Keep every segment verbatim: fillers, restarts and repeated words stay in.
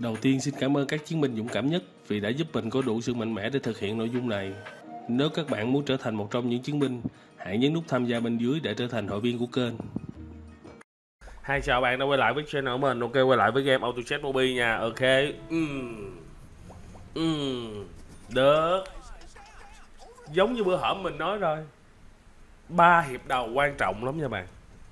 Đầu tiên xin cảm ơn các chiến binh dũng cảm nhất vì đã giúp mình có đủ sự mạnh mẽ để thực hiện nội dung này. Nếu các bạn muốn trở thành một trong những chiến binh, hãy nhấn nút tham gia bên dưới để trở thành hội viên của kênh. Hai chào bạn đã quay lại với channel của mình. Ok, quay lại với game Auto Chess Mobile nha. Ok. uhm. Uhm. Được. Giống như bữa hổm mình nói rồi, ba hiệp đầu quan trọng lắm nha bạn.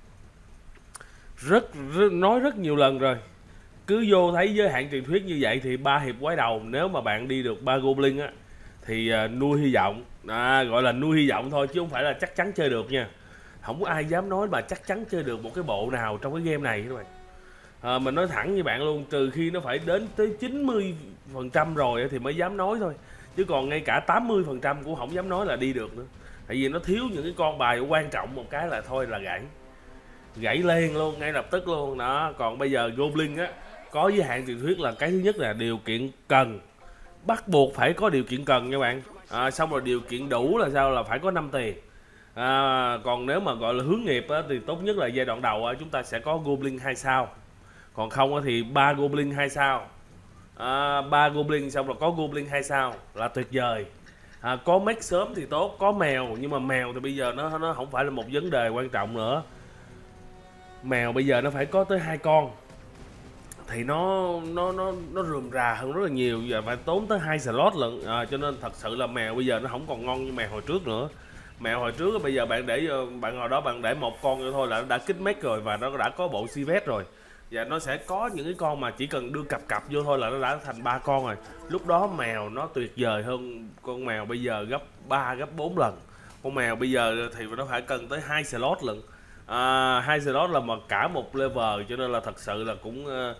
Rất, rất nói rất nhiều lần rồi. Cứ vô thấy giới hạn truyền thuyết như vậy thì ba hiệp quái đầu, nếu mà bạn đi được ba goblin á thì uh, nuôi hy vọng. À, gọi là nuôi hy vọng thôi chứ không phải là chắc chắn chơi được nha. Không có ai dám nói mà chắc chắn chơi được một cái bộ nào trong cái game này các bạn. À, mình nói thẳng với bạn luôn, trừ khi nó phải đến tới chín mươi phần trăm rồi thì mới dám nói thôi. Chứ còn ngay cả tám mươi phần trăm cũng không dám nói là đi được nữa. Tại vì nó thiếu những cái con bài quan trọng một cái là thôi là gãy. Gãy liền luôn, ngay lập tức luôn đó. Còn bây giờ Goblin á, có giới hạn truyền thuyết là cái thứ nhất là điều kiện cần. Bắt buộc phải có điều kiện cần nha bạn. À, xong rồi điều kiện đủ là sao, là phải có năm tiền. À, còn nếu mà gọi là hướng nghiệp á, thì tốt nhất là giai đoạn đầu á, chúng ta sẽ có Goblin hai sao. Còn không á, thì ba Goblin hai sao. À, ba Goblin xong rồi có Goblin hai sao là tuyệt vời. À, có mech sớm thì tốt, có mèo, nhưng mà mèo thì bây giờ nó nó không phải là một vấn đề quan trọng nữa. Mèo bây giờ nó phải có tới hai con thì nó nó nó nó rườm rà hơn rất là nhiều, giờ phải tốn tới hai slot lận. À, cho nên thật sự là mèo bây giờ nó không còn ngon như mèo hồi trước nữa. Mèo hồi trước bây giờ bạn để bạn ngồi đó bạn để một con nữa thôi là nó đã kích mech rồi, và nó đã có bộ Civet rồi. Và nó sẽ có những cái con mà chỉ cần đưa cặp cặp vô thôi là nó đã thành ba con rồi. Lúc đó mèo nó tuyệt vời hơn con mèo bây giờ gấp ba gấp bốn lần. Con mèo bây giờ thì nó phải cần tới hai slot lận. À, hai slot là mà cả một level, cho nên là thật sự là cũng uh,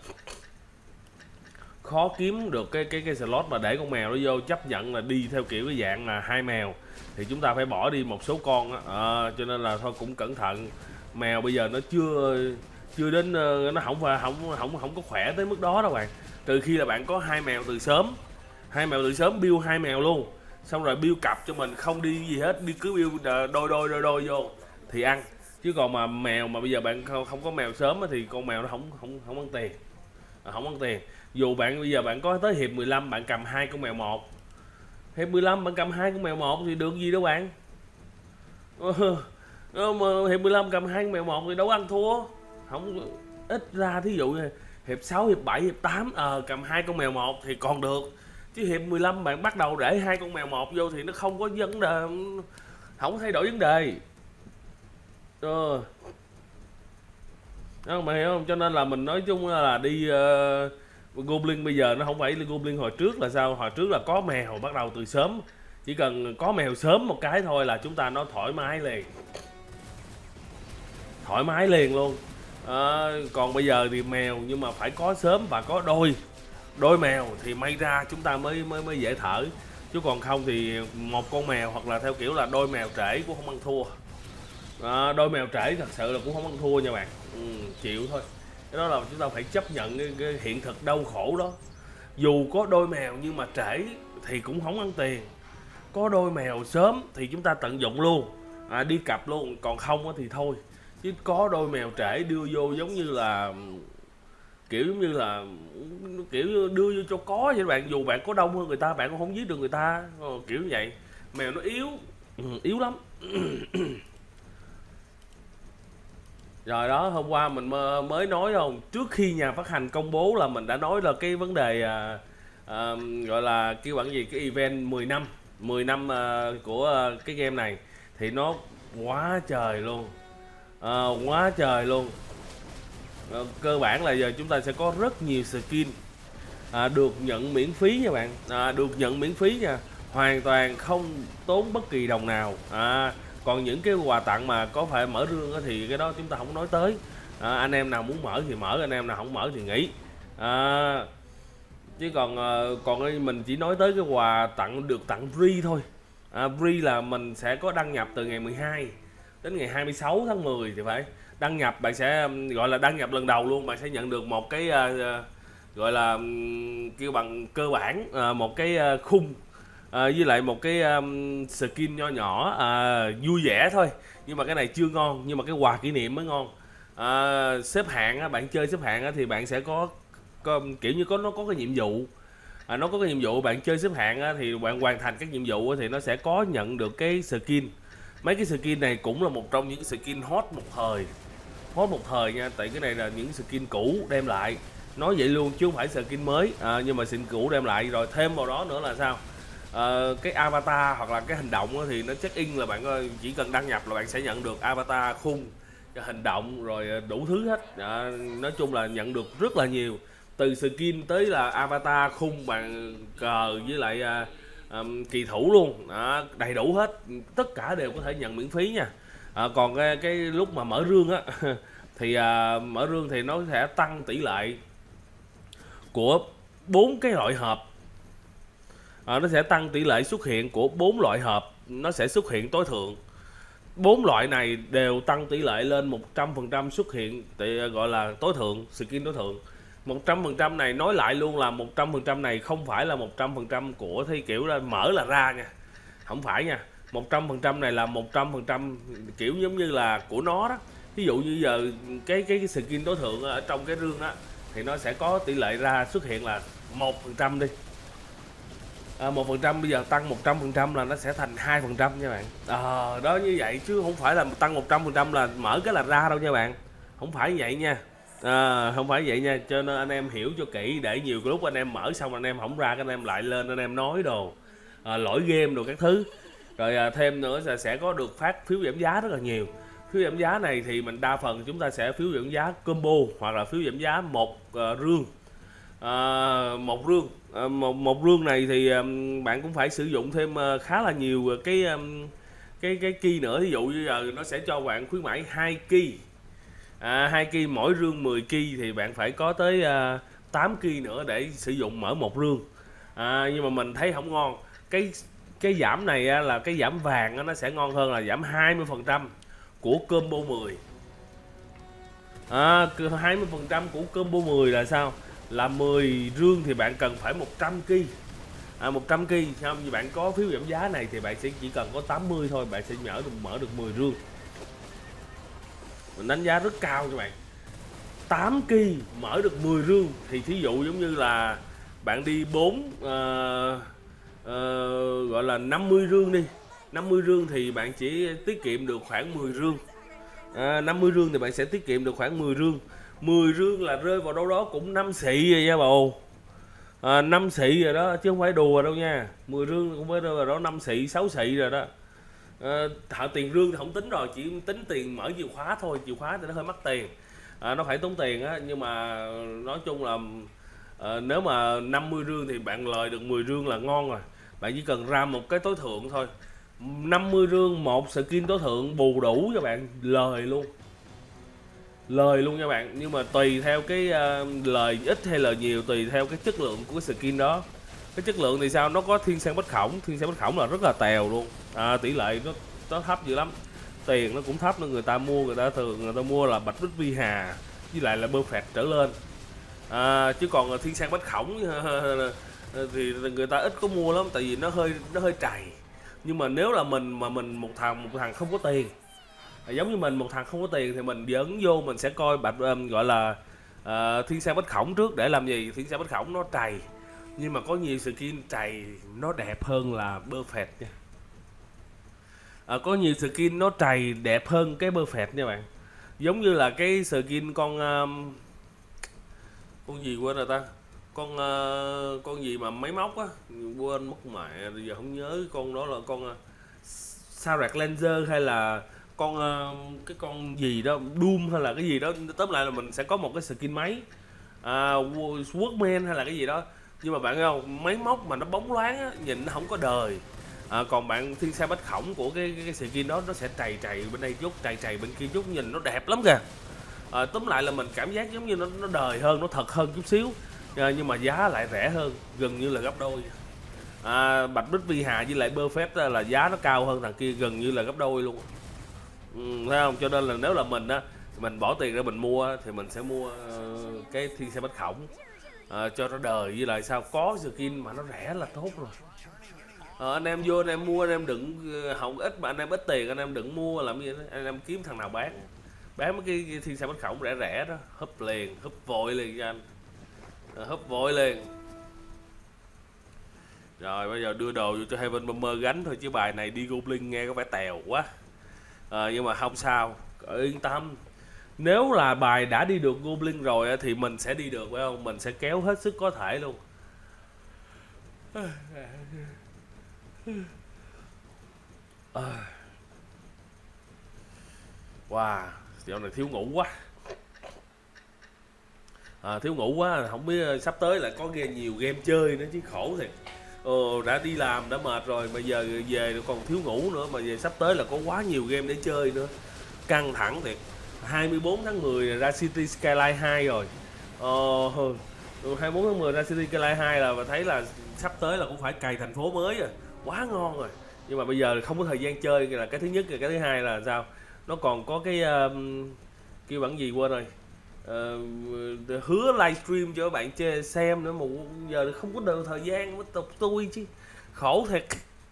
khó kiếm được cái cái cái slot mà để con mèo nó vô. Chấp nhận là đi theo kiểu cái dạng là hai mèo thì chúng ta phải bỏ đi một số con á. À, cho nên là thôi cũng cẩn thận. Mèo bây giờ nó chưa chưa đến, nó không phải không không không có khỏe tới mức đó đâu bạn. Trừ khi là bạn có hai mèo từ sớm, hai mèo từ sớm build hai mèo luôn, xong rồi build cặp cho mình, không đi gì hết, đi cứ build đôi đôi đôi đôi vô thì ăn. Chứ còn mà mèo mà bây giờ bạn không, không có mèo sớm thì con mèo nó không không không ăn tiền. À, không ăn tiền. Dù bạn bây giờ bạn có tới hiệp mười lăm bạn cầm hai con mèo một, hiệp mười lăm bạn cầm hai con mèo một thì được gì đâu bạn. Ờ, mà hiệp mười lăm cầm hai con mèo một thì đâu ăn thua. Không, ít ra thí dụ hiệp sáu, hiệp bảy, hiệp tám ờ, cầm hai con mèo một thì còn được. Chứ hiệp mười lăm bạn bắt đầu để hai con mèo một vô thì nó không có vấn đề, không thay đổi vấn đề. Ờ. Đó, mày hiểu không? Cho nên là mình nói chung là đi uh, Goblin bây giờ nó không phải là Goblin hồi trước là sao. Hồi trước là có mèo bắt đầu từ sớm. Chỉ cần có mèo sớm một cái thôi là chúng ta nó thoải mái liền. Thoải mái liền luôn. À, còn bây giờ thì mèo nhưng mà phải có sớm và có đôi đôi mèo thì may ra chúng ta mới mới mới dễ thở. Chứ còn không thì một con mèo hoặc là theo kiểu là đôi mèo trễ cũng không ăn thua. À, đôi mèo trễ thật sự là cũng không ăn thua nha bạn. Ừ, chịu thôi. Cái đó là chúng ta phải chấp nhận cái, cái hiện thực đau khổ đó. Dù có đôi mèo nhưng mà trễ thì cũng không ăn tiền. Có đôi mèo sớm thì chúng ta tận dụng luôn, à, đi cặp luôn. Còn không thì thôi. Chứ có đôi mèo trễ đưa vô giống như là kiểu giống như là kiểu đưa vô cho có vậy bạn. Dù bạn có đông hơn người ta bạn cũng không giết được người ta. Ờ, kiểu như vậy. Mèo nó yếu, ừ, yếu lắm. Rồi đó, hôm qua mình mới nói không, trước khi nhà phát hành công bố là mình đã nói là cái vấn đề à, à, gọi là cái bản gì, cái event mười năm mười năm à, của cái game này thì nó quá trời luôn. À, quá trời luôn. À, cơ bản là giờ chúng ta sẽ có rất nhiều skin à, được nhận miễn phí nha bạn. À, được nhận miễn phí nha, hoàn toàn không tốn bất kỳ đồng nào. À, còn những cái quà tặng mà có phải mở rương thì cái đó chúng ta không nói tới. À, anh em nào muốn mở thì mở, anh em nào không mở thì nghỉ. À, chứ còn còn mình chỉ nói tới cái quà tặng được tặng free thôi. À, free là mình sẽ có đăng nhập từ ngày mười hai đến ngày hai mươi sáu tháng mười thì phải đăng nhập. Bạn sẽ gọi là đăng nhập lần đầu luôn, bạn sẽ nhận được một cái uh, gọi là um, kêu bằng cơ bản, uh, một cái uh, khung À, với lại một cái um, skin nho nhỏ, à, vui vẻ thôi. Nhưng mà cái này chưa ngon, nhưng mà cái quà kỷ niệm mới ngon. À, xếp hạng á, bạn chơi xếp hạng á, thì bạn sẽ có có, kiểu như có nó có cái nhiệm vụ, à, nó có cái nhiệm vụ bạn chơi xếp hạng á, thì bạn hoàn thành các nhiệm vụ á, thì nó sẽ có nhận được cái skin. Mấy cái skin này cũng là một trong những skin hot một thời, hot một thời nha, tại cái này là những skin cũ đem lại, nói vậy luôn chứ không phải skin mới, à, nhưng mà skin cũ đem lại rồi thêm vào đó nữa là sao, à, cái avatar hoặc là cái hành động á, thì nó check in là bạn chỉ cần đăng nhập là bạn sẽ nhận được avatar khung, hành động rồi đủ thứ hết, à, nói chung là nhận được rất là nhiều, từ skin tới là avatar khung bàn cờ với lại à, um, kỳ thủ luôn, à, đầy đủ hết, tất cả đều có thể nhận miễn phí nha. À, còn cái, cái lúc mà mở rương á thì à, mở rương thì nó sẽ tăng tỷ lệ của bốn cái loại hộp, à, nó sẽ tăng tỷ lệ xuất hiện của bốn loại hộp, nó sẽ xuất hiện tối thượng. Bốn loại này đều tăng tỷ lệ lên một trăm phần trăm xuất hiện tỷ, gọi là tối thượng, skin tối thượng. một trăm phần trăm này nói lại luôn là một trăm phần trăm này không phải là một trăm phần trăm của thi kiểu là mở là ra nha, không phải nha. một trăm phần trăm này là một trăm phần trăm kiểu giống như là của nó đó. Ví dụ như giờ cái cái, cái skin tối thượng ở trong cái rương á thì nó sẽ có tỷ lệ ra xuất hiện là một phần trăm đi. À, một phần trăm bây giờ tăng một trăm phần trăm là nó sẽ thành hai phần trăm nha bạn. À, đó như vậy chứ không phải là tăng một trăm phần trăm là mở cái là ra đâu nha bạn. Không phải vậy nha. À, không phải vậy nha, cho nên anh em hiểu cho kỹ, để nhiều cái lúc anh em mở xong anh em không ra, cái anh em lại lên anh em nói đồ à, lỗi game đồ các thứ. Rồi à, thêm nữa là sẽ có được phát phiếu giảm giá rất là nhiều. Phiếu giảm giá này thì mình đa phần chúng ta sẽ phiếu giảm giá combo hoặc là phiếu giảm giá một uh, rương. À, một rương à, một một rương này thì um, bạn cũng phải sử dụng thêm uh, khá là nhiều cái um, cái cái key nữa. Ví dụ như giờ nó sẽ cho bạn khuyến mãi hai key, à, hai key mỗi rương mười key thì bạn phải có tới uh, tám key nữa để sử dụng mở một rương. À, nhưng mà mình thấy không ngon. Cái cái giảm này á, là cái giảm vàng á, nó sẽ ngon hơn là giảm hai mươi phần trăm của combo mười. À, hai mươi phần trăm của combo mười là sao? Là mười rương thì bạn cần phải một trăm key. À, một trăm key không? Như bạn có phiếu giảm giá này thì bạn sẽ chỉ cần có tám mươi thôi, bạn sẽ mở được mở được mười rương. Mình đánh giá rất cao cho bạn. tám key mở được mười rương thì thí dụ giống như là bạn đi bốn uh, uh, gọi là năm mươi rương đi. năm mươi rương thì bạn chỉ tiết kiệm được khoảng mười rương. À, năm mươi rương thì bạn sẽ tiết kiệm được khoảng mười rương. mười rương là rơi vào đâu đó cũng năm xị rồi nha bồ. À, năm xị rồi đó chứ không phải đùa đâu nha. mười rương cũng phải rơi vào đó năm xị, sáu xị rồi đó. À, thợ tiền rương thì không tính rồi, chỉ tính tiền mở chìa khóa thôi, chìa khóa thì nó hơi mắc tiền. À, nó phải tốn tiền á, nhưng mà nói chung là à, nếu mà năm mươi rương thì bạn lời được mười rương là ngon rồi. Bạn chỉ cần ra một cái tối thượng thôi, năm mươi rương một skin tối thượng bù đủ cho bạn lời luôn, lời luôn nha bạn. Nhưng mà tùy theo cái uh, lời ít hay lời nhiều, tùy theo cái chất lượng của cái skin đó. Cái chất lượng thì sao, nó có thiên sang bách khổng, thiên sang bách khổng là rất là tèo luôn, à, tỷ lệ nó nó thấp dữ lắm, tiền nó cũng thấp nên người ta mua, người ta thường người ta mua là bạch bích vi hà với lại là bơ phẹt trở lên, à, chứ còn thiên sang bách khổng thì người ta ít có mua lắm, tại vì nó hơi nó hơi trầy. Nhưng mà nếu là mình mà mình một thằng một thằng không có tiền, à, giống như mình một thằng không có tiền thì mình dẫn vô mình sẽ coi bạch um, gọi là uh, thiên sang bách khổng trước. Để làm gì? Thiên sang bách khổng nó trầy, nhưng mà có nhiều skin trầy nó đẹp hơn là bơ phẹt nha. À, có nhiều skin nó trầy đẹp hơn cái bơ phẹt nha bạn. Giống như là cái skin con um, con gì quên rồi ta, con uh, con gì mà máy móc á, quên mất mẹ giờ không nhớ. Con đó là con uh, Sarek Laser hay là con uh, cái con gì đó Doom hay là cái gì đó, tóm lại là mình sẽ có một cái skin máy, à, Workman hay là cái gì đó. Nhưng mà bạn thấy không, máy móc mà nó bóng loáng á, nhìn nó không có đời. À, còn bạn thiên sang bách khổng của cái, cái, cái skin đó nó sẽ trầy trầy bên đây chút, trầy trầy bên kia chút, nhìn nó đẹp lắm kìa. À, tóm lại là mình cảm giác giống như nó, nó đời hơn, nó thật hơn chút xíu, à, nhưng mà giá lại rẻ hơn, gần như là gấp đôi. À, bạch bích vi hà với lại bơ phét là giá nó cao hơn thằng kia gần như là gấp đôi luôn. Ừ, thấy không? Cho nên là nếu là mình á, mình bỏ tiền ra mình mua thì mình sẽ mua uh, cái thiên sang bách khổng, uh, cho nó đời, với lại sao có skin mà nó rẻ là tốt rồi. Uh, anh em vô anh em mua, anh em đừng không ít mà anh em ít tiền, anh em đừng mua làm gì đó, anh em kiếm thằng nào bán bán mấy cái thiên sang bách khổng rẻ rẻ đó, húp liền, húp vội liền cho anh. húp vội lên. Rồi bây giờ đưa đồ vô cho Heaven Bomber gánh thôi, chứ bài này đi Goblin nghe có vẻ tèo quá. À, nhưng mà không sao, yên tâm. Nếu là bài đã đi được Goblin rồi thì mình sẽ đi được, phải không? Mình sẽ kéo hết sức có thể luôn. Wow, dạo này thiếu ngủ quá. À, thiếu ngủ quá, không biết sắp tới lại có game, nhiều game chơi nữa chứ khổ thiệt. Ờ, đã đi làm đã mệt rồi, bây giờ về còn thiếu ngủ nữa, mà về sắp tới là có quá nhiều game để chơi nữa. Căng thẳng thiệt. hai mươi bốn tháng mười ra City Skyline hai rồi. Ờ, hai mươi bốn tháng mười ra City Skyline hai là và thấy là sắp tới là cũng phải cày thành phố mới rồi. Quá ngon rồi. Nhưng mà bây giờ không có thời gian chơi là cái thứ nhất, cái thứ hai là sao? Nó còn có cái um, kêu bản gì quên rồi. Uh, hứa livestream cho các bạn chơi xem nữa mà giờ không có được thời gian mới tập tôi chứ khổ thiệt.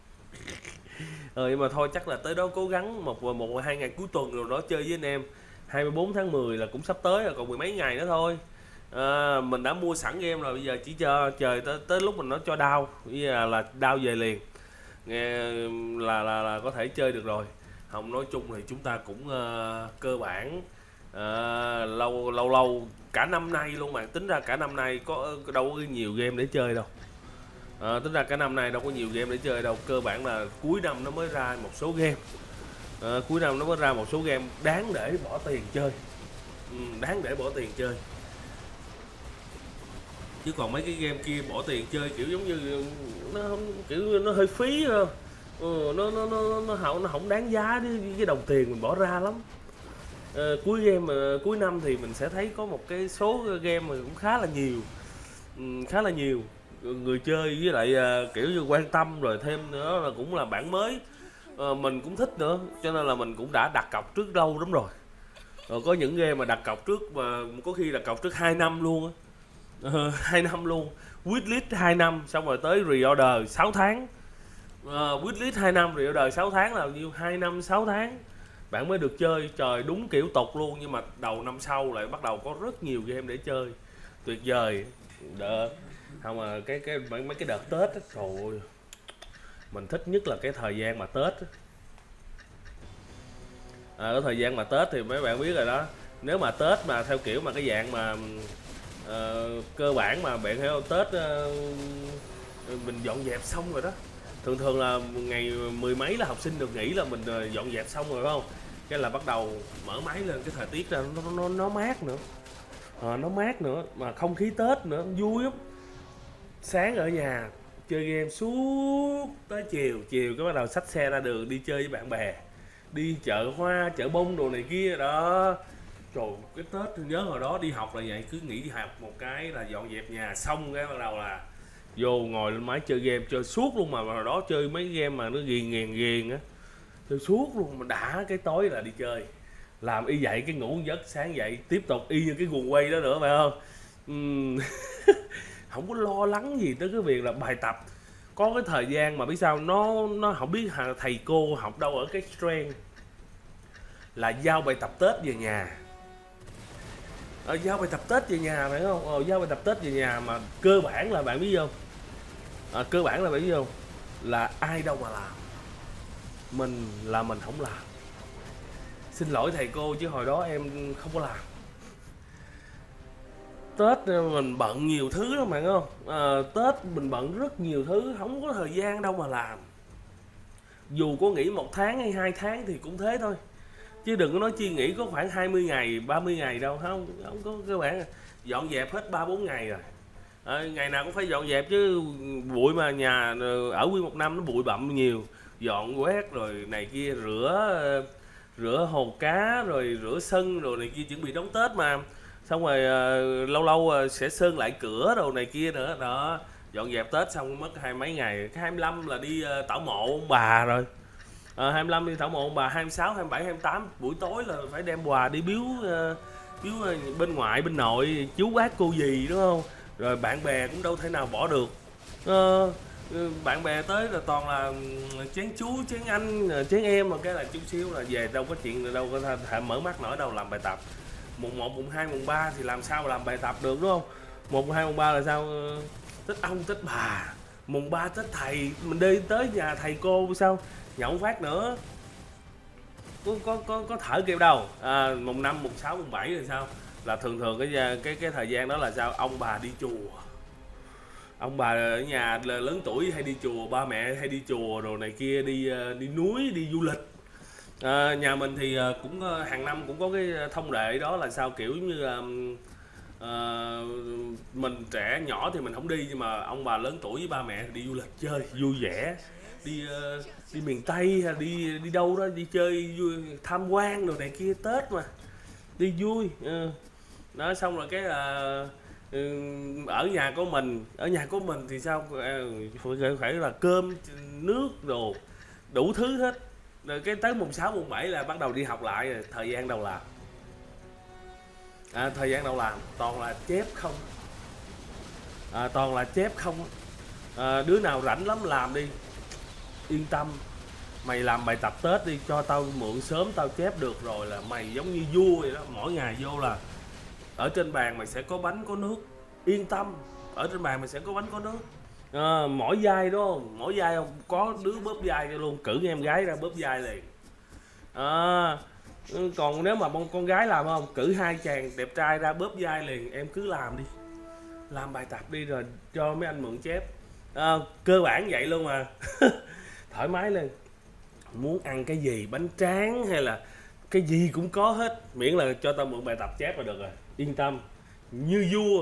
Ờ, nhưng mà thôi chắc là tới đó cố gắng một một hai ngày cuối tuần rồi đó chơi với anh em. hai mươi bốn tháng mười là cũng sắp tới rồi, còn mười mấy ngày nữa thôi. À, mình đã mua sẵn game rồi, bây giờ chỉ cho chờ tới, tới lúc mình nó cho đao, bây giờ là đao về liền nghe là, là là có thể chơi được rồi. Không, nói chung thì chúng ta cũng uh, cơ bản À, lâu lâu lâu cả năm nay luôn mà, tính ra cả năm nay có đâu có nhiều game để chơi đâu. À, tính ra cả năm nay đâu có nhiều game để chơi đâu, cơ bản là cuối năm nó mới ra một số game. À, cuối năm nó mới ra một số game đáng để bỏ tiền chơi. Ừ, đáng để bỏ tiền chơi. Chứ còn mấy cái game kia bỏ tiền chơi kiểu giống như nó không, kiểu nó hơi phí thôi. Ừ, nó nó nó nó không nó không đáng giá cái đồng tiền mình bỏ ra lắm. À, cuối game mà cuối năm thì mình sẽ thấy có một cái số game mà cũng khá là nhiều, ừ, khá là nhiều người chơi, với lại uh, kiểu như quan tâm, rồi thêm nữa là cũng là bản mới, uh, mình cũng thích nữa, cho nên là mình cũng đã đặt cọc trước lâu lắm rồi. Rồi có những game mà đặt cọc trước mà có khi đặt cọc trước hai năm luôn á, uh, hai năm luôn, wishlist hai năm xong rồi tới reorder sáu tháng, uh, wishlist hai năm reorder sáu tháng là nhiêu, hai năm sáu tháng bạn mới được chơi. Trời, đúng kiểu tục luôn. Nhưng mà đầu năm sau lại bắt đầu có rất nhiều game để chơi, tuyệt vời. Đợt không mà cái cái mấy, mấy cái đợt Tết á, trời ơi, mình thích nhất là cái thời gian mà Tết á. À, cái thời gian mà Tết thì mấy bạn biết rồi đó, nếu mà Tết mà theo kiểu mà cái dạng mà uh, cơ bản mà bạn thấy không, Tết uh, mình dọn dẹp xong rồi đó. Thường thường là ngày mười mấy là học sinh được nghỉ là mình dọn dẹp xong rồi, phải không? Cái là bắt đầu mở máy lên, cái thời tiết ra nó nó nó mát nữa, à, nó mát nữa mà không khí Tết nữa, vui lắm. Sáng ở nhà chơi game suốt tới chiều, chiều cái bắt đầu xách xe ra đường đi chơi với bạn bè, đi chợ hoa, chợ bông đồ này kia đó. Trời, cái Tết nhớ hồi đó đi học là vậy, cứ nghỉ đi học một cái là dọn dẹp nhà xong cái bắt đầu là vô ngồi lên máy chơi game, chơi suốt luôn. Mà hồi đó chơi mấy game mà nó ghiền ghiền ghiền á, chơi suốt luôn. Mà đã cái tối là đi chơi, làm y vậy, cái ngủ giấc, sáng dậy tiếp tục y như cái guồng quay đó nữa, phải không? Uhm. Không có lo lắng gì tới cái việc là bài tập. Có cái thời gian mà biết sao, nó nó không biết thầy cô học đâu ở cái strength là giao bài tập Tết về nhà. Ờ, giao bài tập Tết về nhà, phải không? Ờ, giao bài tập Tết về nhà mà cơ bản là bạn biết không? À, cơ bản là bạn biết không? Là ai đâu mà làm. Mình là mình không làm. Xin lỗi thầy cô chứ hồi đó em không có làm. Tết mình bận nhiều thứ lắm bạn không? À, Tết mình bận rất nhiều thứ, không có thời gian đâu mà làm. Dù có nghỉ một tháng hay hai tháng thì cũng thế thôi. Chứ đừng có nói chi nghỉ có khoảng hai mươi ngày, ba mươi ngày đâu, không, không có. Các bạn dọn dẹp hết ba bốn ngày rồi. À, ngày nào cũng phải dọn dẹp chứ, bụi mà nhà ở nguyên một năm nó bụi bặm nhiều. Dọn quét rồi này kia, rửa rửa hồ cá, rồi rửa sân rồi này kia, chuẩn bị đón Tết mà. Xong rồi uh, lâu lâu uh, sẽ sơn lại cửa đồ này kia nữa đó. Dọn dẹp Tết xong mất hai mấy ngày. Cái hai mươi lăm là đi uh, tảo mộ ông bà rồi. À, hai mươi lăm đi tảo mộ ông bà, hai mươi sáu, hai mươi bảy, hai mươi tám buổi tối là phải đem quà đi biếu uh, biếu uh, bên ngoại, bên nội, chú bác cô dì, đúng không? Rồi bạn bè cũng đâu thể nào bỏ được. Uh, bạn bè tới là toàn là chén chú, chén anh, chén em, mà cái là chút xíu là về, đâu có chuyện đâu có thể mở mắt nổi đâu làm bài tập. Mùng một, mùng hai, mùng ba thì làm sao mà làm bài tập được, đúng không? Mùng hai mùng ba là sao? Tết ông Tết bà, mùng ba Tết thầy mình đi tới nhà thầy cô sao nhậu phát nữa, có có có, có thở kịp đâu. À, mùng năm mùng sáu mùng bảy là sao, là thường thường cái cái cái thời gian đó là sao, ông bà đi chùa, ông bà ở nhà lớn tuổi hay đi chùa, ba mẹ hay đi chùa rồi này kia, đi đi núi, đi du lịch. À, nhà mình thì cũng hàng năm cũng có cái thông lệ đó là sao, kiểu như à, mình trẻ nhỏ thì mình không đi, nhưng mà ông bà lớn tuổi với ba mẹ đi du lịch chơi vui vẻ, đi uh, đi miền Tây hay đi đi đâu đó, đi chơi vui, tham quan rồi này kia, Tết mà đi vui. Uh, đó xong rồi cái là uh, ở nhà của mình ở nhà của mình thì sao, uh, phải là cơm nước đồ đủ thứ hết. Rồi cái tới mùng sáu mùng bảy là bắt đầu đi học lại rồi, thời gian đâu làm. À, thời gian đâu làm toàn là chép không, à, toàn là chép không. À, đứa nào rảnh lắm làm đi, yên tâm, mày làm bài tập Tết đi, cho tao mượn sớm, tao chép được rồi là mày giống như vua vậy đó. Mỗi ngày vô là ở trên bàn mày sẽ có bánh có nước, yên tâm, ở trên bàn mày sẽ có bánh có nước. À, mỗi vai đúng không, mỗi vai không có đứa bóp vai luôn, cử em gái ra bóp vai liền. À, còn nếu mà con gái làm không, cử hai chàng đẹp trai ra bóp vai liền, em cứ làm đi, làm bài tập đi rồi cho mấy anh mượn chép. À, cơ bản vậy luôn mà. Thoải mái lên, muốn ăn cái gì, bánh tráng hay là cái gì cũng có hết, miễn là cho tao mượn bài tập chép là được rồi, yên tâm, như vua.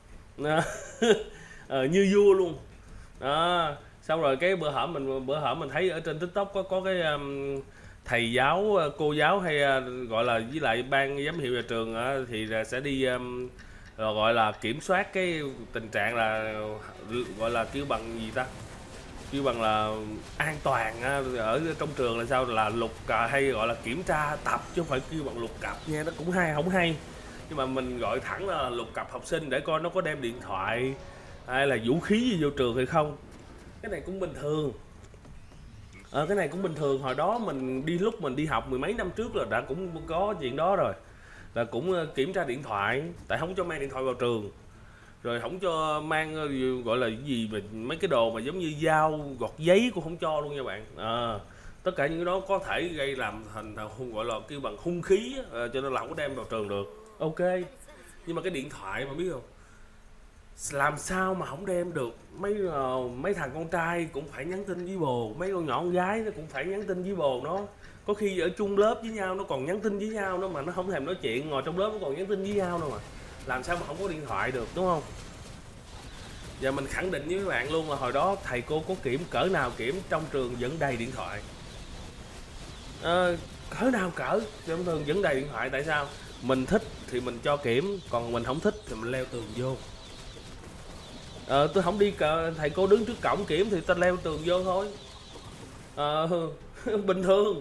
À, như vua luôn đó. Xong rồi cái bữa hổm mình bữa hổm mình thấy ở trên TikTok có có cái um, thầy giáo, cô giáo hay uh, gọi là với lại ban giám hiệu nhà trường uh, thì sẽ đi um, gọi là kiểm soát cái tình trạng là gọi là kêu bằng gì ta, kêu bằng là an toàn uh, ở trong trường là sao, là lục uh, hay gọi là kiểm tra tập, chứ không phải kêu bằng lục cặp nha, nó cũng hay không hay, nhưng mà mình gọi thẳng là lục cặp học sinh để coi nó có đem điện thoại hay là vũ khí gì vô trường hay không. Cái này cũng bình thường. Ờ, cái này cũng bình thường, hồi đó mình đi lúc mình đi học mười mấy năm trước là đã cũng có chuyện đó rồi, là cũng kiểm tra điện thoại, tại không cho mang điện thoại vào trường, rồi không cho mang gọi là cái gì mà mấy cái đồ mà giống như dao gọt giấy cũng không cho luôn nha bạn. À, tất cả những cái đó có thể gây làm thành hung, gọi là kêu bằng hung khí, à, cho nên là không có đem vào trường được. Ok, nhưng mà cái điện thoại mà biết không, làm sao mà không đem được. Mấy uh, mấy thằng con trai cũng phải nhắn tin với bồ, mấy con nhỏ con gái nó cũng phải nhắn tin với bồ nó, có khi ở chung lớp với nhau nó còn nhắn tin với nhau đó, mà nó không thèm nói chuyện, ngồi trong lớp nó còn nhắn tin với nhau đâu, mà làm sao mà không có điện thoại được, đúng không? Giờ mình khẳng định với các bạn luôn là hồi đó thầy cô có kiểm cỡ nào kiểm, trong trường vẫn đầy điện thoại. À, cỡ nào cỡ trong trường vẫn đầy điện thoại. Tại sao? Mình thích thì mình cho kiểm, còn mình không thích thì mình leo tường vô. Ờ, tôi không đi, thầy cô đứng trước cổng kiểm thì tôi leo tường vô thôi. Ờ, bình thường.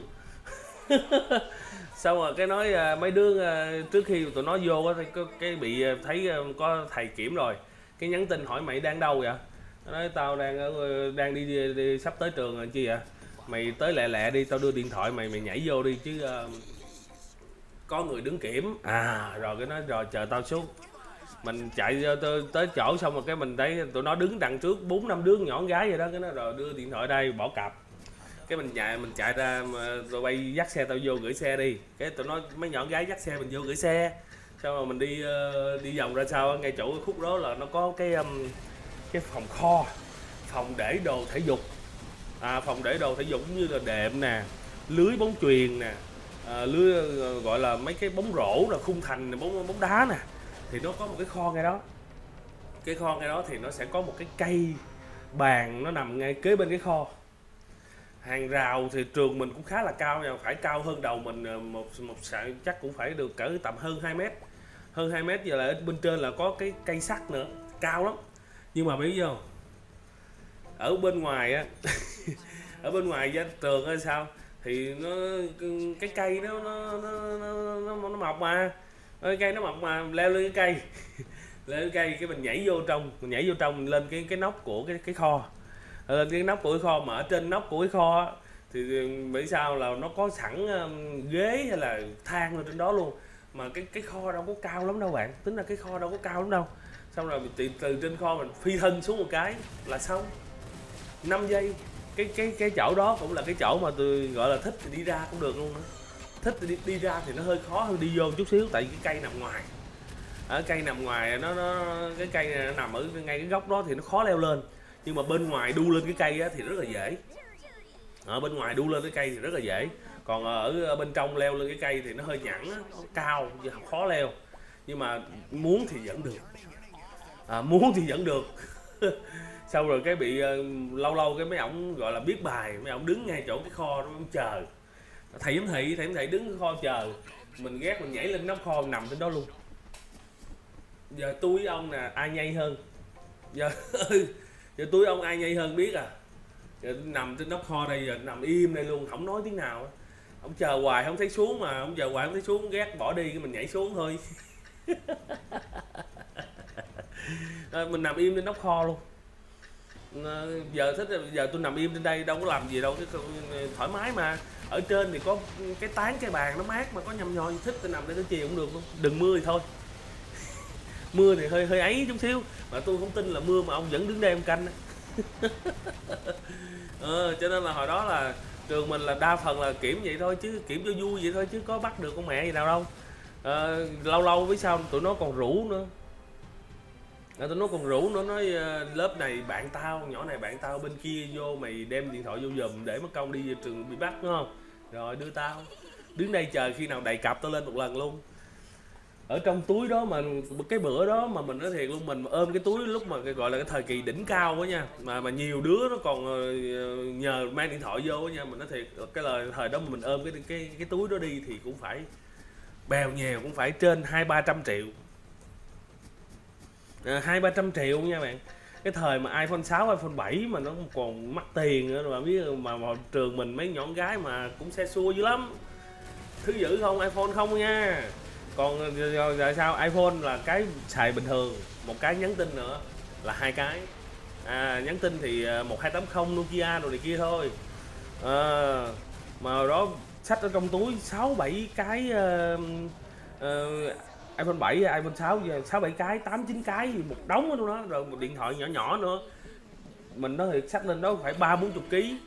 Xong rồi cái nói mấy đứa trước khi tụi nó vô cái, cái bị thấy có thầy kiểm rồi, cái nhắn tin hỏi mày đang đâu vậy? Nó nói tao đang ở, đang đi, đi, đi sắp tới trường rồi chi vậy? Mày tới lẹ lẹ đi, tao đưa điện thoại mày, mày nhảy vô đi chứ uh, có người đứng kiểm. À rồi cái nói rồi chờ tao xuống. Mình chạy tới, tới chỗ xong rồi cái mình thấy tụi nó đứng đằng trước bốn năm đứa nhỏ gái vậy đó, cái nó rồi đưa điện thoại đây bỏ cặp. Cái mình chạy mình chạy ra rồi bay dắt xe tao vô gửi xe đi. Cái tụi nó mấy nhỏ gái dắt xe mình vô gửi xe. Xong rồi mình đi đi vòng ra sau, ngay chỗ khúc đó là nó có cái cái phòng kho, phòng để đồ thể dục. À, phòng để đồ thể dục như là đệm nè, lưới bóng chuyền nè, à, lưới gọi là mấy cái bóng rổ là khung thành bóng bóng đá nè, thì nó có một cái kho ngay đó. Cái kho ngay đó thì nó sẽ có một cái cây bàn nó nằm ngay kế bên cái kho. Hàng rào thì trường mình cũng khá là cao nha, phải cao hơn đầu mình một một sợi, chắc cũng phải được cỡ tầm hơn hai mét. Hơn hai mét, giờ là ở bên trên là có cái cây sắt nữa, cao lắm. Nhưng mà bây giờ ở bên ngoài á ở bên ngoài giá tường hay sao thì nó cái cây nó nó nó nó, nó, nó mọc mà. Cái cây nó mọc mà leo lên cái cây lên cái cây cái mình nhảy vô trong, mình nhảy vô trong mình lên cái cái nóc của cái cái kho, lên cái nóc của cái kho, mà ở trên nóc của cái kho thì bởi sao là nó có sẵn ghế hay là thang ở trên đó luôn, mà cái cái kho đâu có cao lắm đâu bạn, tính là cái kho đâu có cao lắm đâu. xong rồi mình từ, từ trên kho mình phi thân xuống một cái là xong. Năm giây. Cái cái cái chỗ đó cũng là cái chỗ mà tôi gọi là thích thì đi ra cũng được luôn nữa. Thích thì đi, đi ra thì nó hơi khó hơn đi vô một chút xíu, tại vì cái cây nằm ngoài. Ở cây nằm ngoài nó nó cái cây này nó nằm ở ngay cái góc đó thì nó khó leo lên. Nhưng mà bên ngoài đu lên cái cây á, thì rất là dễ. Ở bên ngoài đu lên cái cây thì rất là dễ. Còn ở bên trong leo lên cái cây thì nó hơi nhẵn á, nó cao, khó leo. Nhưng mà muốn thì vẫn được. À, muốn thì vẫn được. Sau rồi cái bị uh, lâu lâu cái mấy ổng gọi là biết bài, mấy ổng đứng ngay chỗ cái kho đó chờ. Thầy giám thị, thầy giám thị đứng cái kho chờ. Mình ghét mình nhảy lên nóc kho nằm trên đó luôn. Giờ tôi với ông nè ai nhây hơn? Giờ giờ tôi với ông ai nhây hơn biết à? Giờ nằm trên nóc kho đây, giờ nằm im đây luôn, không nói tiếng nào. Ông chờ hoài không thấy xuống mà, ông chờ hoài không thấy xuống, ghét bỏ đi cái mình nhảy xuống thôi. À, mình nằm im trên nóc kho luôn. À, giờ thích giờ tôi nằm im trên đây đâu có làm gì đâu, cái thoải mái mà. Ở trên thì có cái tán cái bàn nó mát mà, có nhầm nhò gì thích tôi nằm đây tới chiều cũng được luôn. Đừng mưa thì thôi. Mưa thì hơi hơi ấy chút xíu, mà tôi không tin là mưa mà ông vẫn đứng đây ông canh. Ờ, cho nên là hồi đó là trường mình là đa phần là kiểm vậy thôi, chứ kiểm cho vui vậy thôi, chứ có bắt được con mẹ gì nào đâu. À, lâu lâu với sau tụi nó còn rủ nữa. À, tụi nó còn rủ nó nói lớp này bạn tao, nhỏ này bạn tao, bên kia vô mày đem điện thoại vô giùm để mất công đi về trường bị bắt đúng không? Rồi đưa tao đứng đây chờ khi nào đầy cặp tao lên một lần luôn. Ở trong túi đó mà cái bữa đó mà mình nói thiệt luôn, mình ôm cái túi lúc mà cái gọi là cái thời kỳ đỉnh cao quá nha, mà mà nhiều đứa nó còn nhờ mang điện thoại vô nha, mình nói thiệt cái lời thời đó mà mình ôm cái cái cái túi đó đi thì cũng phải bèo nhèo, cũng phải trên hai ba trăm triệu. À, hai ba trăm triệu nha bạn. Cái thời mà iPhone sáu, iPhone bảy mà nó còn mắc tiền nữa mà biết mà, mà trường mình mấy nhỏ gái mà cũng xe xua dữ lắm. Thứ dữ không, iPhone không nha. Còn rồi sao, iPhone là cái xài bình thường, một cái nhắn tin nữa là hai cái. À, nhắn tin thì một hai tám không Nokia rồi này kia thôi. À, mà đó xách ở trong túi sáu bảy cái uh, uh, iPhone bảy, iPhone sáu, sáu bảy cái, tám chín cái một đống ở luôn đó, rồi một điện thoại nhỏ nhỏ nữa. Mình nói thiệt xách lên đó phải ba bốn chục ký.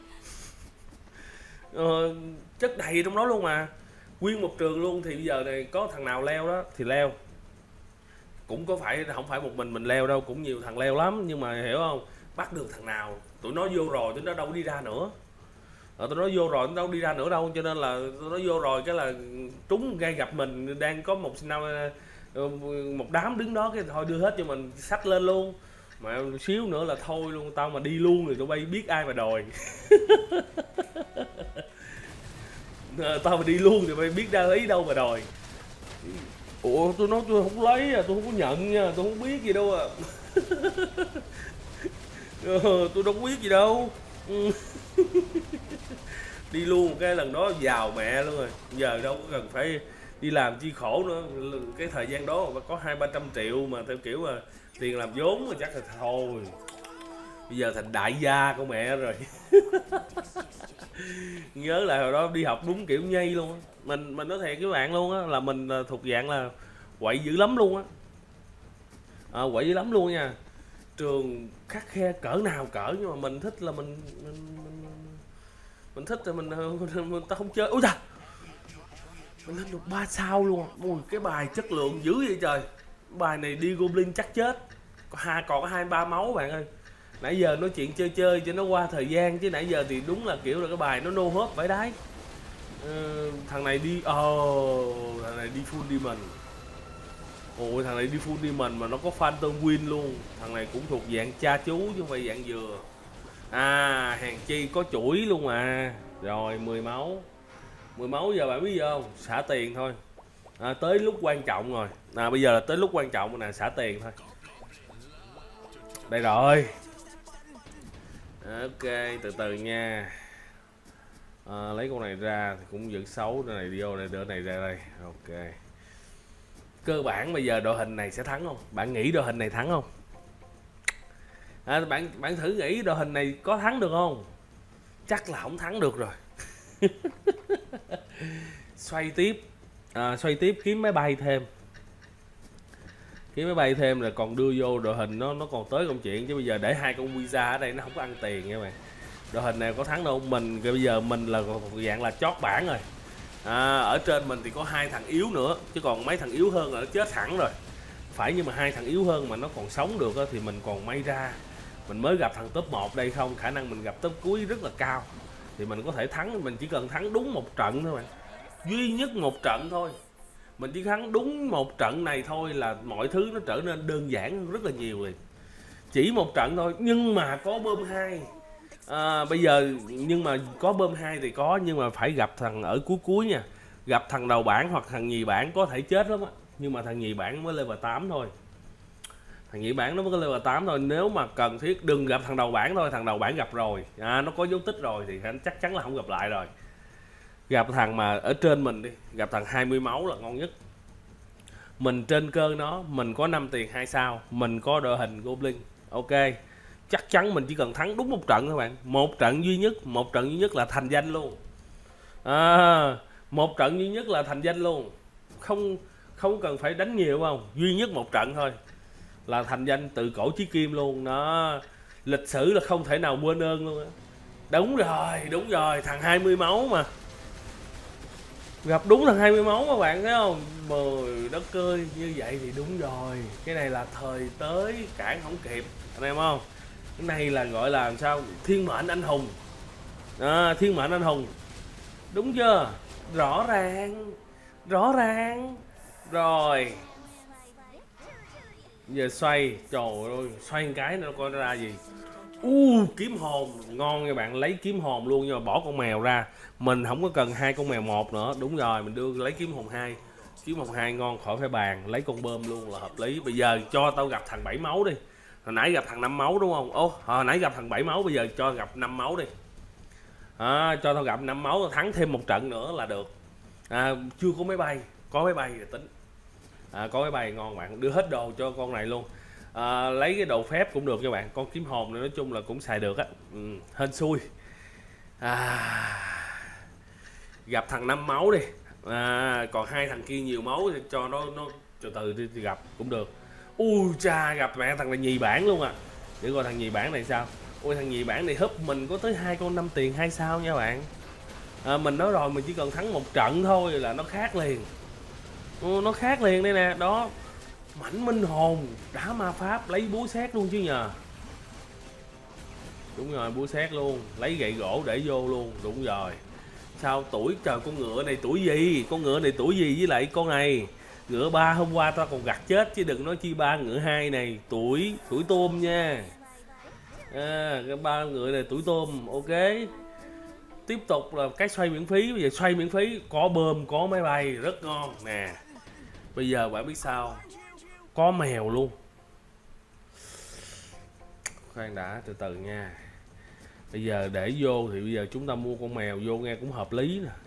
Ờ, chất đầy trong đó luôn mà. Nguyên một trường luôn, thì bây giờ này có thằng nào leo đó thì leo. Cũng có phải không phải một mình mình leo đâu, cũng nhiều thằng leo lắm, nhưng mà hiểu không? Bắt được thằng nào, tụi nó vô rồi tụi nó đâu đi ra nữa. Ờ, tụi nó vô rồi tụi nó đâu đi ra nữa đâu, cho nên là tụi nó vô rồi cái là trúng ngay gặp mình đang có một năm một đám đứng đó, cái thôi đưa hết cho mình xách lên luôn. Mà xíu nữa là thôi luôn, tao mà đi luôn thì tụi bay biết ai mà đòi. Tao mà đi luôn thì mày biết ra ý đâu mà đòi. Ủa tôi nói tôi không lấy à, tôi không có nhận nha, tôi không biết gì đâu à. Ờ, tôi đâu có biết gì đâu. Đi luôn cái lần đó giàu mẹ luôn rồi, giờ đâu có cần phải đi làm chi khổ nữa. Cái thời gian đó mà có hai ba trăm triệu mà theo kiểu mà tiền làm vốn mà chắc là thôi. Bây giờ thành đại gia của mẹ rồi. Nhớ lại hồi đó đi học đúng kiểu nhây luôn á. Mình mình nói thiệt với bạn luôn á, là mình thuộc dạng là quậy dữ lắm luôn á. À, quậy dữ lắm luôn nha. Trường khắt khe cỡ nào cỡ, nhưng mà mình thích là mình mình, mình, mình thích là mình, mình, mình ta không chơi. Ôi trời, mình lên được ba sao luôn. Ui, cái bài chất lượng dữ vậy trời. Bài này đi Goblin chắc chết. Còn có hai ba máu bạn ơi. Nãy giờ nói chuyện chơi chơi cho nó qua thời gian, chứ nãy giờ thì đúng là kiểu là cái bài nó no hope vãi đái. Ờ, thằng này đi oh, thằng này đi full demon. Ôi thằng này đi full demon mà nó có phantom win luôn. Thằng này cũng thuộc dạng cha chú chứ không phải dạng dừa. À, hàng chi có chuỗi luôn mà. Rồi mười máu. mười máu giờ bạn biết gì không? Xả tiền thôi. À, tới lúc quan trọng rồi. À, bây giờ là tới lúc quan trọng nè, xả tiền thôi. Đây rồi. Ok, từ từ nha. À, lấy con này ra thì cũng vẫn xấu, cái này đi vô đây, đỡ này ra đây. Ok. Cơ bản bây giờ đội hình này sẽ thắng không? Bạn nghĩ đội hình này thắng không? À, bạn bạn thử nghĩ đội hình này có thắng được không? Chắc là không thắng được rồi. Xoay tiếp. À, xoay tiếp kiếm máy bay thêm. kiếm máy bay thêm rồi còn đưa vô đội hình nó nó còn tới công chuyện, chứ bây giờ để hai con visa ở đây nó không có ăn tiền nha bạn. Đội hình này có thắng đâu, mình bây giờ mình là dạng là chót bảng rồi. À, ở trên mình thì có hai thằng yếu nữa, chứ còn mấy thằng yếu hơn là nó chết hẳn rồi. Phải, nhưng mà hai thằng yếu hơn mà nó còn sống được đó, thì mình còn may ra mình mới gặp thằng top một đây không, khả năng mình gặp top cuối rất là cao thì mình có thể thắng. Mình chỉ cần thắng đúng một trận thôi bạn, duy nhất một trận thôi. Mình chỉ thắng đúng một trận này thôi là mọi thứ nó trở nên đơn giản rất là nhiều rồi. Chỉ một trận thôi nhưng mà có bơm hai. À, bây giờ nhưng mà có bơm hai thì có, nhưng mà phải gặp thằng ở cuối cuối nha. Gặp thằng đầu bảng hoặc thằng nhì bảng có thể chết lắm á, nhưng mà thằng nhì bảng mới level tám thôi. Thằng nhì bảng nó mới có level tám thôi. Nếu mà cần thiết đừng gặp thằng đầu bảng thôi, thằng đầu bảng gặp rồi, à, nó có dấu tích rồi thì chắc chắn là không gặp lại rồi. Gặp thằng mà ở trên mình đi, gặp thằng hai mươi máu là ngon nhất. Mình trên cơ nó, mình có năm tiền hai sao, mình có đội hình Goblin, ok. Chắc chắn mình chỉ cần thắng đúng một trận thôi bạn. Một trận duy nhất, một trận duy nhất là thành danh luôn. À, một trận duy nhất là thành danh luôn. Không không cần phải đánh nhiều không? Duy nhất một trận thôi là thành danh từ cổ chí kim luôn. Đó, lịch sử là không thể nào quên ơn luôn á. Đúng rồi, đúng rồi, thằng hai mươi máu mà. Gặp đúng thằng hai mươi máu mà bạn thấy không? Mời đất ơi, như vậy thì đúng rồi. Cái này là thời tới cản không kịp, anh em không? Cái này là gọi là làm sao? Thiên mệnh anh hùng. À, thiên mệnh anh hùng. Đúng chưa? Rõ ràng. Rõ ràng. Rồi. Giờ xoay. Trời ơi, xoay một cái nó coi nó ra gì. U uh, kiếm hồn ngon nha bạn, lấy kiếm hồn luôn, nhưng mà bỏ con mèo ra. Mình không có cần hai con mèo một nữa. Đúng rồi, mình đưa lấy kiếm hồn hai. Kiếm hồn hai ngon khỏi phải bàn, lấy con bơm luôn là hợp lý. Bây giờ cho tao gặp thằng bảy máu đi. Hồi nãy gặp thằng năm máu đúng không? Ô, hồi nãy gặp thằng bảy máu, bây giờ cho gặp năm máu đi. À, cho tao gặp năm máu, tao thắng thêm một trận nữa là được. À, chưa có máy bay, có máy bay rồi tính. À, có máy bay ngon bạn, đưa hết đồ cho con này luôn. À, lấy cái đồ phép cũng được các bạn, con kiếm hồn này nói chung là cũng xài được á. Ừ, hên xui. À, gặp thằng năm máu đi. À, còn hai thằng kia nhiều máu thì cho nó nó từ từ đi, đi gặp cũng được. Ui cha, gặp mẹ thằng này nhì bản luôn à. Để coi thằng nhì bản này sao. Ôi thằng nhì bản này húp mình có tới hai con năm tiền hai sao nha bạn. À, mình nói rồi, mình chỉ cần thắng một trận thôi là nó khác liền. Ừ, nó khác liền đây nè, đó. Mảnh minh hồn, đá ma pháp, lấy búa xét luôn chứ nhờ. Đúng rồi, búa xét luôn, lấy gậy gỗ để vô luôn, đúng rồi. Sao tuổi trời, con ngựa này tuổi gì? Con ngựa này tuổi gì với lại con này? Ngựa ba hôm qua tao còn gặt chết chứ đừng nói chi ba ngựa hai này, tuổi tuổi tôm nha. À, cái ba ngựa này tuổi tôm, ok. Tiếp tục là cái xoay miễn phí, bây giờ xoay miễn phí, có bơm, có máy bay, rất ngon nè. Bây giờ bạn biết sao? Có mèo luôn. Khoan đã, từ từ nha. Bây giờ để vô thì bây giờ chúng ta mua con mèo vô nghe cũng hợp lý nè.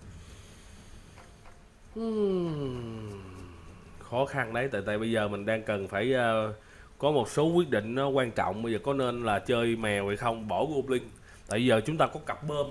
Hmm. Khó khăn đấy, tại tại bây giờ mình đang cần phải uh, có một số quyết định nó quan trọng. Bây giờ có nên là chơi mèo hay không, bỏ Goblin. Tại bây giờ chúng ta có cặp bơm.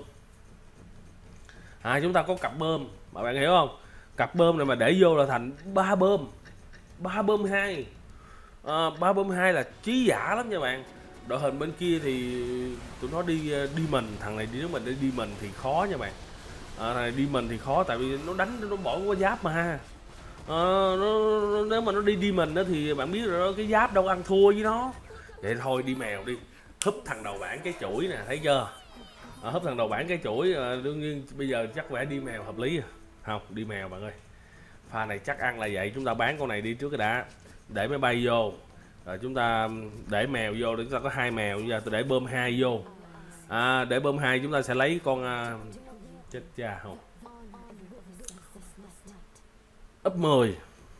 À, chúng ta có cặp bơm, mà bạn hiểu không? Cặp bơm này mà để vô là thành ba bơm. Ba bơm hai. À, ba bơm hai là chí giả lắm nha bạn. Đội hình bên kia thì tụi nó đi đi mình, thằng này đi nếu mình đi mình thì khó nha bạn. À, thằng này đi mình thì khó tại vì nó đánh nó bỏ có giáp mà. À, nó, nếu mà nó đi đi mình đó thì bạn biết rồi đó, cái giáp đâu ăn thua với nó. Vậy thôi đi mèo đi, húp thằng đầu bảng cái chuỗi nè, thấy chưa? À, húp thằng đầu bảng cái chuỗi, à, đương nhiên bây giờ chắc phải đi mèo hợp lý à. Không, đi mèo bạn ơi. Pha này chắc ăn là vậy, chúng ta bán con này đi trước cái đã, để máy bay vô. Rồi chúng ta để mèo vô, để chúng ta có hai mèo, bây giờ tôi để bơm hai vô. À, để bơm hai chúng ta sẽ lấy con uh... chết cha không. Ấp mười.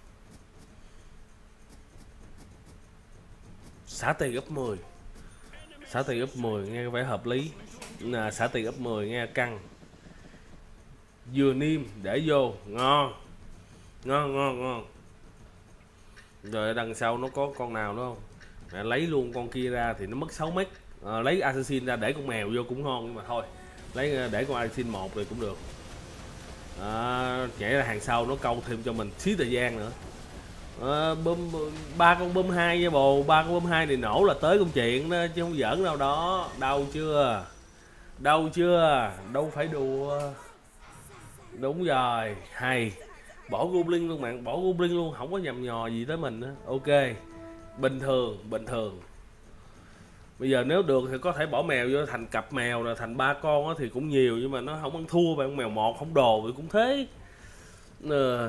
Xả tiền ấp mười. Xả tiền ấp mười nghe có vẻ hợp lý. Nè, xả tiền ấp mười nghe căng. Dừa niêm để vô, ngon. Ngon ngon ngon. Rồi đằng sau nó có con nào nữa không? Mẹ lấy luôn con kia ra thì nó mất sáu mét. À, lấy assassin ra để con mèo vô cũng ngon, nhưng mà thôi lấy để con assassin một rồi cũng được. À, nhảy ra hàng sau nó câu thêm cho mình xí thời gian nữa. à, bơm ba con bơm hai nha bồ, ba con bơm hai này nổ là tới công chuyện đó chứ không giỡn đâu đó. Đâu chưa, đâu chưa, đâu phải đùa. Đúng rồi, hay. Bỏ goblin luôn bạn, bỏ goblin luôn, không có nhầm nhò gì tới mình nữa. Ok, bình thường, bình thường. Bây giờ nếu được thì có thể bỏ mèo vô thành cặp mèo là thành ba con đó thì cũng nhiều, nhưng mà nó không ăn thua bạn. Mèo một không đồ thì cũng thế. ờ.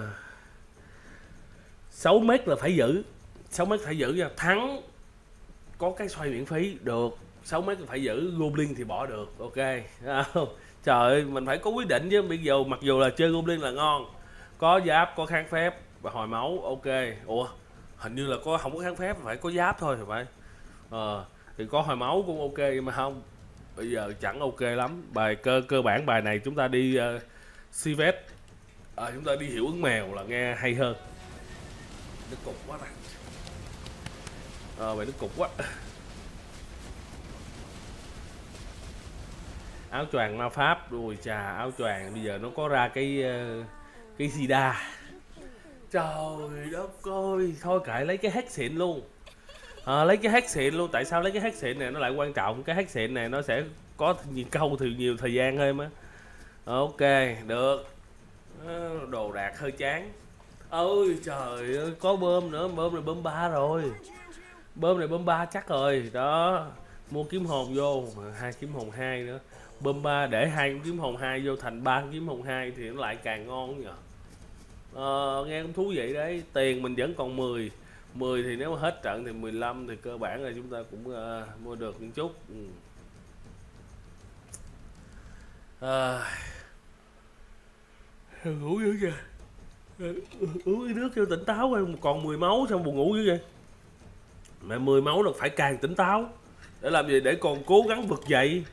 sáu mét là phải giữ, sáu mét phải giữ nha. Thắng có cái xoay miễn phí được, sáu mét là phải giữ. Goblin thì bỏ được. Ok. Trời ơi, mình phải có quyết định chứ. Bây giờ mặc dù là chơi Goblin là ngon, có giáp, có kháng phép và hồi máu. Ok. Ủa, hình như là có không có kháng phép, phải có giáp thôi thì phải. Ờ, thì có hồi máu cũng ok, nhưng mà không, bây giờ chẳng ok lắm. Bài cơ cơ bản bài này chúng ta đi uh, Civet, à, chúng ta đi hiệu ứng mèo là nghe hay hơn. Nó cục quá ta. Ờ, vậy nó cục quá. Áo choàng ma pháp, ui chà, áo choàng bây giờ nó có ra cái uh, cái Zida. Trời đất ơi, thôi kệ lấy cái hack xịn luôn. À, lấy cái hack xịn luôn. Tại sao lấy cái hack xịn này nó lại quan trọng? Cái hack xịn này nó sẽ có nhiều câu thì nhiều thời gian hơn á. Ok, được. Đồ đạc hơi chán. Ôi trời ơi, có bơm nữa, bơm này bơm ba rồi. Bơm này bơm ba chắc rồi. Đó, mua kiếm hồn vô, hai kiếm hồn hai nữa. Bơm ba để hai kiếm hồn hai vô thành ba kiếm hồn hai thì nó lại càng ngon nhờ. Ờ, nghe cũng thú vị đấy. Tiền mình vẫn còn mười. mười thì nếu mà hết trận thì mười lăm, thì cơ bản là chúng ta cũng uh, mua được một chút. Ừ. À, ngủ dữ kìa. Uống cái nước cho tỉnh táo rồi, còn mười máu sao buồn ngủ dữ vậy? Mẹ mười máu là phải càng tỉnh táo. Để làm gì? Để còn cố gắng vực dậy.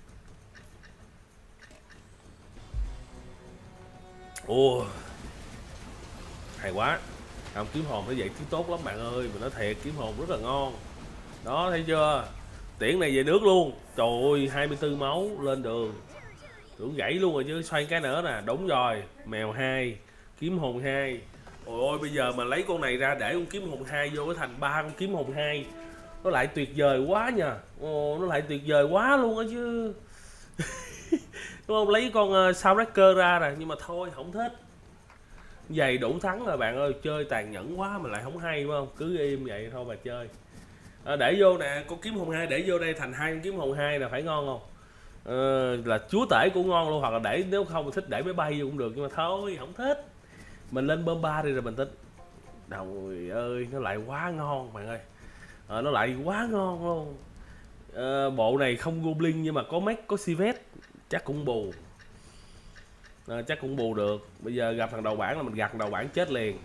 Ồ, hay quá. Không, kiếm hồn nó dậy tiếng tốt lắm bạn ơi. Mình nói thiệt, kiếm hồn rất là ngon. Đó, thấy chưa? Tiễn này về nước luôn. Trời ơi, hai mươi tư máu lên đường. Tưởng gãy luôn rồi chứ. Xoay cái nữa nè. Đúng rồi, mèo hai, kiếm hồn hai. Ôi ôi, bây giờ mà lấy con này ra để con kiếm hồn hai vô cái thành ba con kiếm hồn hai, nó lại tuyệt vời quá nha. Ồ, nó lại tuyệt vời quá luôn á chứ. Đúng không? Lấy con uh, Soundbreaker ra nè, nhưng mà thôi không thích. Giày đủ thắng rồi bạn ơi. Chơi tàn nhẫn quá mà lại không hay, đúng không? Cứ im vậy thôi mà chơi. À, để vô nè, con kiếm hồn hai để vô đây thành hai con kiếm hồn hai là phải ngon không? À, là chúa tể cũng ngon luôn. Hoặc là để, nếu không thích để máy bay vô cũng được, nhưng mà thôi không thích. Mình lên bơm ba đi rồi mình tính. Trời ơi, nó lại quá ngon bạn ơi. À, nó lại quá ngon luôn. À, bộ này không goblin nhưng mà có mech, có civet, chắc cũng bù. À, chắc cũng bù được. Bây giờ gặp thằng đầu bảng là mình gặt đầu bảng chết liền.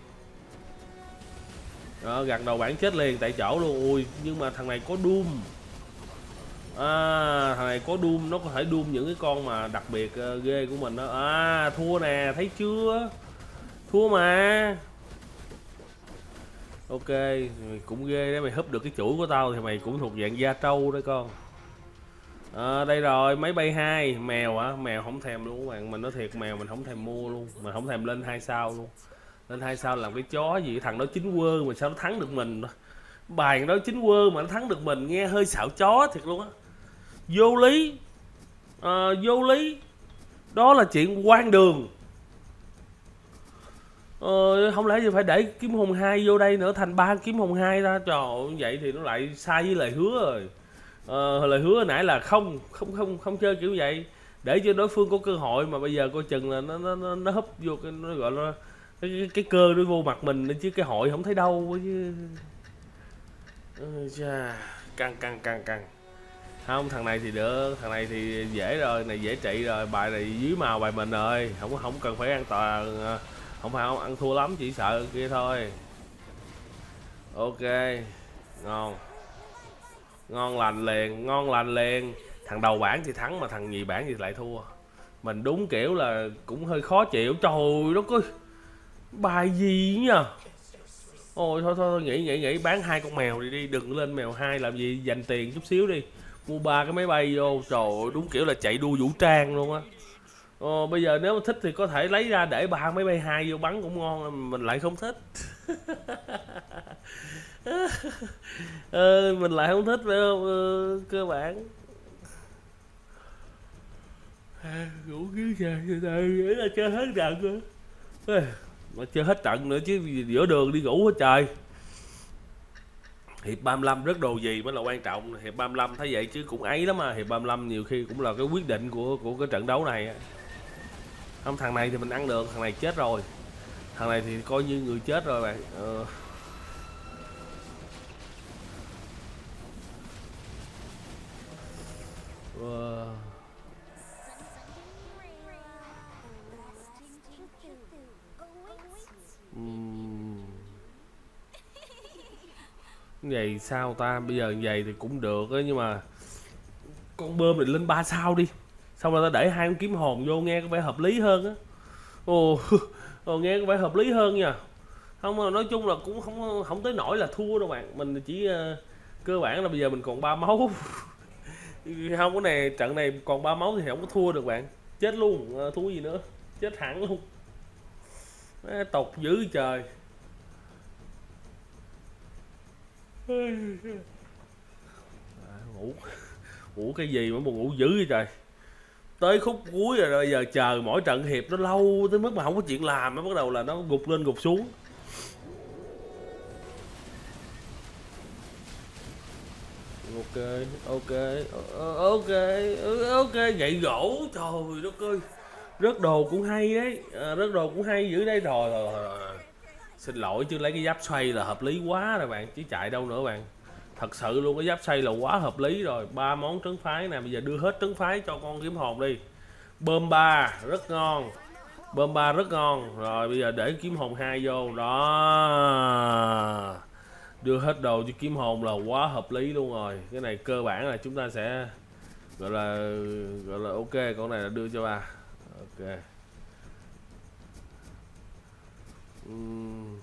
Đó, gặt đầu bảng chết liền tại chỗ luôn. Ui, nhưng mà thằng này có Doom. À, thằng này có Doom, nó có thể Doom những cái con mà đặc biệt uh, ghê của mình đó. À, thua nè, thấy chưa? Thua mà. Ok, mày cũng ghê đấy, mày húp được cái chuỗi của tao thì mày cũng thuộc dạng da trâu đấy con. À, đây rồi, máy bay hai, mèo hả? Mèo không thèm luôn các bạn, mình nói thiệt, mèo mình không thèm mua luôn, mình không thèm lên hai sao luôn. Lên hai sao làm cái chó gì, thằng đó chín quơ mà sao nó thắng được mình. Bài đó chín quơ mà nó thắng được mình, nghe hơi xạo chó thiệt luôn á. Vô lý. À, vô lý. Đó là chuyện quan đường. Ờ, không lẽ gì phải để kiếm hồn hai vô đây nữa thành ba kiếm hồn hai ra. Trời ơi, vậy thì nó lại sai với lời hứa rồi. Ờ, lời hứa nãy là không không không không chơi kiểu vậy, để cho đối phương có cơ hội, mà bây giờ coi chừng là nó nó nó, nó húp vô cái, nó gọi là cái, cái, cái cơ nó vô mặt mình chứ cái hội không thấy đâu chứ. Chà, căng căng căng căng. Không, thằng này thì được, thằng này thì dễ rồi, này dễ trị rồi, bài này dưới màu bài mình rồi, không không cần phải an toàn, không phải không ăn thua lắm, chỉ sợ kia thôi. Ok, ngon, ngon lành liền, ngon lành liền. Thằng đầu bảng thì thắng mà thằng nhì bảng thì lại thua. Mình đúng kiểu là cũng hơi khó chịu. Trời đất ơi, bài gì nhờ. Ôi thôi thôi nghĩ nghĩ nghĩ bán hai con mèo đi đi, đừng lên mèo hai làm gì, dành tiền chút xíu đi, mua ba cái máy bay vô. Trời ơi, đúng kiểu là chạy đua vũ trang luôn á. Ờ, bây giờ nếu mà thích thì có thể lấy ra để ba máy bay hai vô bắn cũng ngon, mình lại không thích. ờ, mình lại không thích phải không? Ờ, cơ bản à, ngủ cứ trời từ từ nghĩ là chơi hết trận nữa. Ê, mà chơi hết trận nữa chứ giữa đường đi ngủ hết trời. Hiệp ba mươi lăm rất đồ gì mới là quan trọng. Hiệp ba mươi lăm thấy vậy chứ cũng ấy lắm mà. Hiệp ba mươi lăm nhiều khi cũng là cái quyết định của của cái trận đấu này. Không, thằng này thì mình ăn được, thằng này chết rồi. Thằng này thì coi như người chết rồi bạn. Ờ. Wow. Uhm. Vậy sao ta? Bây giờ vậy thì cũng được á, nhưng mà con bơm thì lên ba sao đi, xong rồi ta để hai con kiếm hồn vô nghe có vẻ hợp lý hơn á. Ồ, ồ nghe có vẻ hợp lý hơn nha. Không mà nói chung là cũng không không tới nỗi là thua đâu bạn, mình chỉ uh, cơ bản là bây giờ mình còn ba máu. Không, cái này trận này còn ba máu thì không có thua được bạn, chết luôn. À, thua gì nữa, chết hẳn luôn. À, tộc dữ trời. À, ngủ ngủ cái gì mà buồn ngủ dữ vậy trời. Tới khúc cuối rồi, bây giờ chờ mỗi trận hiệp nó lâu tới mức mà không có chuyện làm, nó bắt đầu là nó gục lên gục xuống. Ok ok ok ok gậy gỗ, trời đất ơi, rớt đồ cũng hay đấy. À, rớt đồ cũng hay dữ đấy. Rồi, rồi, rồi, rồi. Xin lỗi chứ lấy cái giáp xoay là hợp lý quá rồi bạn, chứ chạy đâu nữa bạn. Thật sự luôn, cái giáp xoay là quá hợp lý rồi. Ba món trấn phái nè, bây giờ đưa hết trấn phái cho con kiếm hồn đi. Bơm ba rất ngon, bơm ba rất ngon. Rồi bây giờ để kiếm hồn hai vô đó, đưa hết đồ cho kiếm hồn là quá hợp lý luôn rồi. Cái này cơ bản là chúng ta sẽ gọi là gọi là ok. Con này là đưa cho ba. Ok. uhm.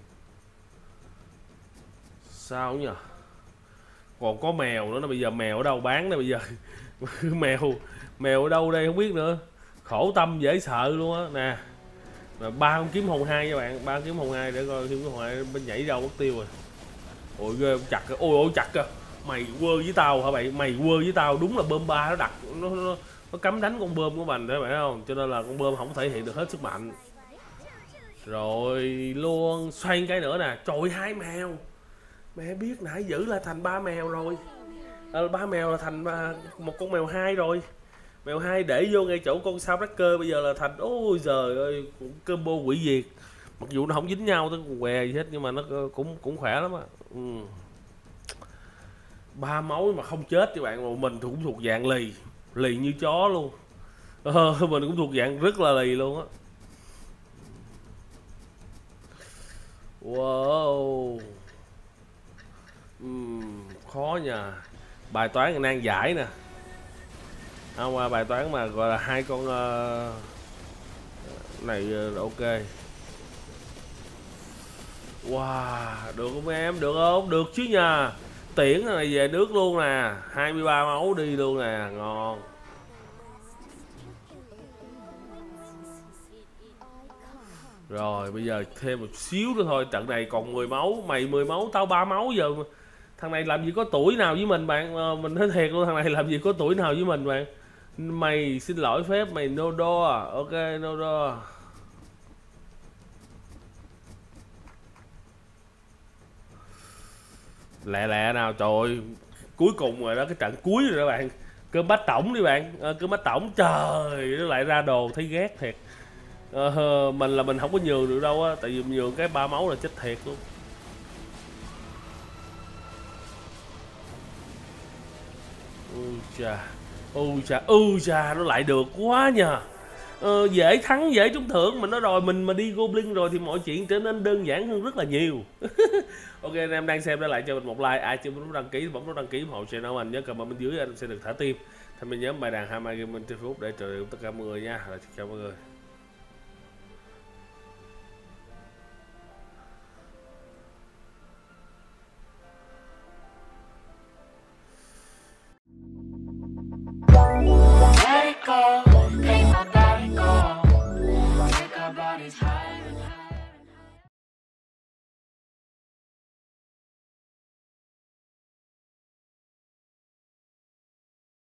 Sao nhỉ, còn có mèo nữa. Nó bây giờ mèo ở đâu bán đây bây giờ? mèo mèo ở đâu đây không biết nữa, khổ tâm dễ sợ luôn á. Nè, ba con kiếm hồn hai các bạn, ba kiếm hồn hai để coi kiếm hồn hai bên nhảy đâu mất tiêu rồi. Ôi ghê, chặt kìa. Ôi ôi chặt kìa. Mày quơ với tao hả bạn? Mày quơ với tao, đúng là bơm ba nó đặt nó, nó, nó cấm đánh con bơm của mình đấy phải không? Cho nên là con bơm không thể hiện được hết sức mạnh. Rồi luôn xoay cái nữa nè. Trời, hai mèo. Mẹ biết nãy giữ là thành ba mèo rồi. À, ba mèo là thành một con mèo hai rồi. Mèo hai để vô ngay chỗ con sao Tracker bây giờ là thành, ôi giời ơi, combo quỷ diệt. Mặc dù nó không dính nhau tới què gì hết nhưng mà nó cũng cũng khỏe lắm á. Ừ. Ba máu mà không chết các bạn, mà mình cũng thuộc dạng lì, lì như chó luôn. Ờ, mình cũng thuộc dạng rất là lì luôn á. Wow. Uhm, khó nha. Bài toán nan giải nè. Không qua bài toán mà gọi là hai con uh, này uh, ok. Wow, được không em? Được không? Được chứ nha. Tiễn này về nước luôn nè, hai mươi ba máu đi luôn nè, ngon. Rồi bây giờ thêm một xíu nữa thôi, trận này còn mười máu, mày mười máu, tao ba máu giờ. Thằng này làm gì có tuổi nào với mình bạn, à, mình nói thiệt luôn, thằng này làm gì có tuổi nào với mình bạn. Mày xin lỗi phép, mày no do à, ok no do. Lẹ lẹ nào, trời ơi, cuối cùng rồi đó, cái trận cuối rồi đó bạn. Cơm bát tổng đi bạn, à, cơm bát tổng, trời, nó lại ra đồ thấy ghét thiệt. À, mình là mình không có nhường được đâu á, tại vì nhường cái ba máu là chết thiệt luôn. Ui chà, ui chà, ui chà, nó lại được quá nhờ. Ờ, dễ thắng dễ trúng thưởng, mình nói rồi, mình mà đi Goblin rồi thì mọi chuyện trở nên đơn giản hơn rất là nhiều. Ok, anh em đang xem, để lại cho mình một like, ai chưa muốn đăng ký bấm nút đăng ký ủng hộ channel mình nhớ comment bên dưới, anh sẽ được thả tim. Thì mình nhớ bài đàn hai game trên Facebook để trợ tất cả mọi người nha. Rồi chào mọi người.